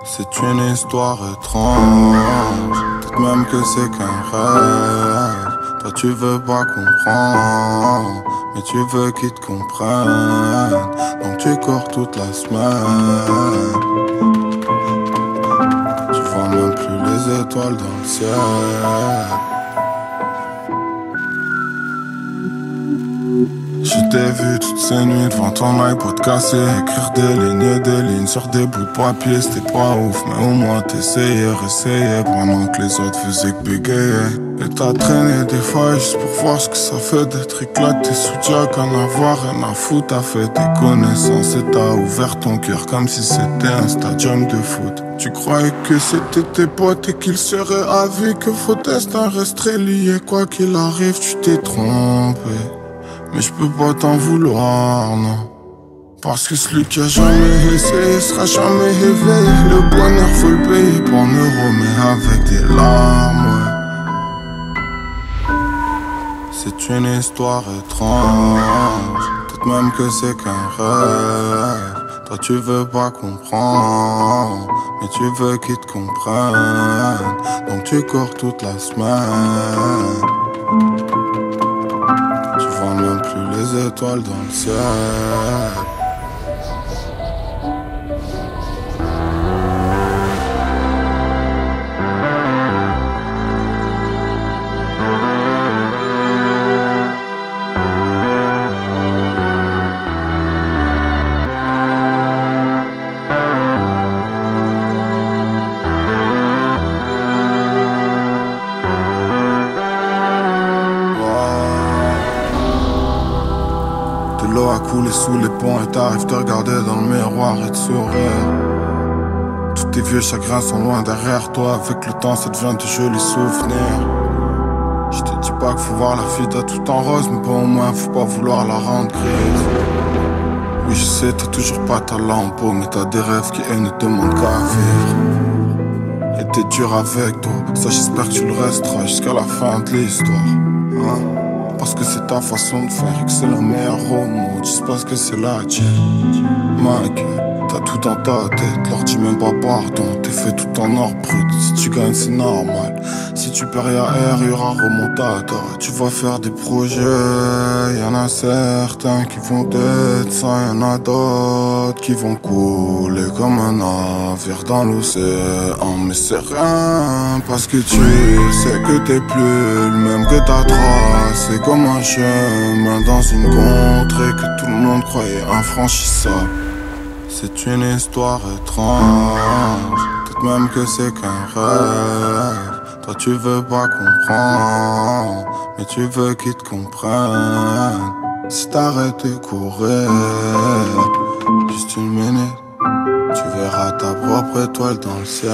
C'est une histoire étrange, peut-être même que c'est qu'un rêve. Toi tu veux pas comprendre, mais tu veux qu'ils te comprennent. Donc tu cours toute la semaine. Tu vois même plus les étoiles dans le ciel. Je t'ai vu toutes ces nuits devant ton iPod cassé, écrire des lignes sur des bouts de papier. C'était pas ouf, mais au moins t'essayais, réessayais pendant que les autres faisaient que bégayer. Et t'as traîné des fois juste pour voir ce que ça fait d'être éclaté sous Jack, en avoir rien à foutre. T'as fait tes connaissances et t'as ouvert ton cœur comme si c'était un stadium de foot. Tu croyais que c'était tes potes et qu'ils seraient avis, que vos destins resteraient liés. Quoi qu'il arrive, tu t'es trompé. Mais je peux pas t'en vouloir, non. Parce que celui qui a jamais essayé sera jamais éveillé. Le bonheur faut le payer pour un euro, mais avec des larmes, ouais. C'est une histoire étrange, peut-être même que c'est qu'un rêve. Toi tu veux pas comprendre, mais tu veux qu'ils te comprennent. Donc tu cours toute la semaine. Tu vois même plus les étoiles dans le ciel. L'eau a coulé sous les ponts et t'arrives te regarder dans le miroir et te sourire. Tous tes vieux chagrins sont loin derrière toi. Avec le temps ça devient de jolis souvenirs. Je te dis pas qu'il faut voir la vie t'as tout en rose, mais pas au moins faut pas vouloir la rendre grise. Oui je sais t'as toujours pas ta lampe, mais t'as des rêves qui eux ne demandent qu'à vivre. Et t'es dur avec toi, ça j'espère que tu le resteras jusqu'à la fin de l'histoire, hein? Parce que c'est ta façon de faire et que c'est la meilleure au monde. Juste parce que c'est la tienne. Ma gueule, t'as tout dans ta tête. Leur dis même pas pardon, t'es fait tout en or brut. Si tu gagnes c'est normal. Si tu perds y'a air, y'aura remontada. Tu vas faire des projets, y'en a certains qui vont être ça, y'en a d'autres qui vont couler comme un navire dans l'océan. Mais c'est rien parce que tu sais que t'es plus le même que ta trace. C'est comme un chemin dans une contrée que tout le monde croyait infranchissable. C'est une histoire étrange, peut-être même que c'est qu'un rêve. Toi tu veux pas comprendre, mais tu veux qu'ils te comprennent. Si t'arrêtes de courir, juste une minute, tu verras ta propre étoile dans le ciel.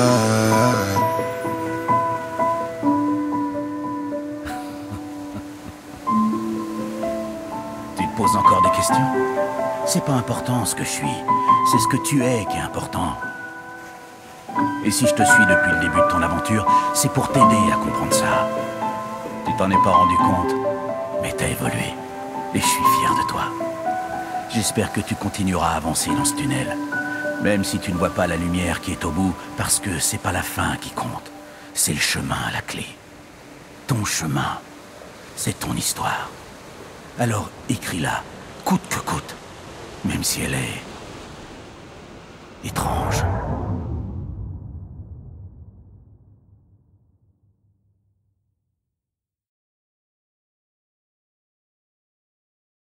Tu te poses encore des questions? C'est pas important ce que je suis, c'est ce que tu es qui est important. Et si je te suis depuis le début de ton aventure, c'est pour t'aider à comprendre ça. Tu t'en es pas rendu compte, mais t'as évolué. Et je suis fier de toi. J'espère que tu continueras à avancer dans ce tunnel. Même si tu ne vois pas la lumière qui est au bout, parce que c'est pas la fin qui compte. C'est le chemin à la clé. Ton chemin, c'est ton histoire. Alors écris-la, coûte que coûte. Même si elle est étrange.